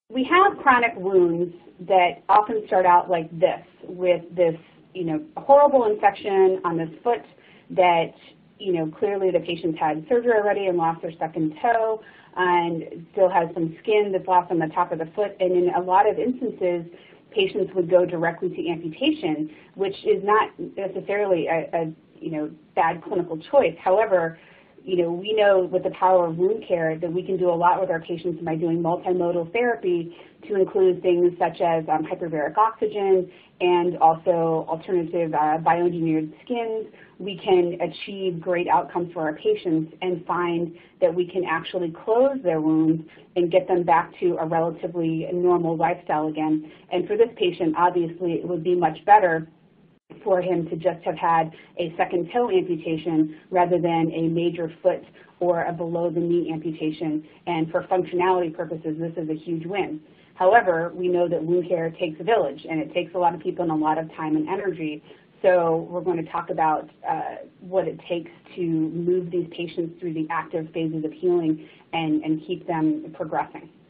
We have chronic wounds that often start out like this, with this, horrible infection on this foot that, clearly the patient's had surgery already and lost their second toe and still has some skin that's lost on the top of the foot. And in a lot of instances, patients would go directly to amputation, which is not necessarily a bad clinical choice. However, we know with the power of wound care that we can do a lot with our patients by doing multimodal therapy to include things such as hyperbaric oxygen and also alternative bioengineered skins. We can achieve great outcomes for our patients and find that we can actually close their wounds and get them back to a relatively normal lifestyle again. And for this patient, obviously, it would be much better for him to just have had a second toe amputation rather than a major foot or a below-the-knee amputation. And for functionality purposes, this is a huge win. However, we know that wound care takes a village, and it takes a lot of people and a lot of time and energy. So we're going to talk about what it takes to move these patients through the active phases of healing and keep them progressing.